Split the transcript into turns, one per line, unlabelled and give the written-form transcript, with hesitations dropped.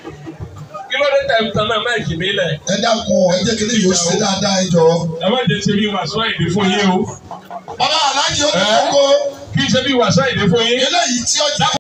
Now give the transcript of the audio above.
Kí ló dé tẹ̀ ń tan náà máìkì mi lẹ̀?
Ẹ dákun ẹ jẹ́ kí ni yóò ṣe dáadáa ẹ jọ.
Ẹ má jẹ́ ṣe bí Wasiu Ayinde fún yín o.
Bàbá Aláàjì ó ní kókó.
Kí ṣe bí Wasiu Ayinde fún yín.
Eléyìí tí ọjà.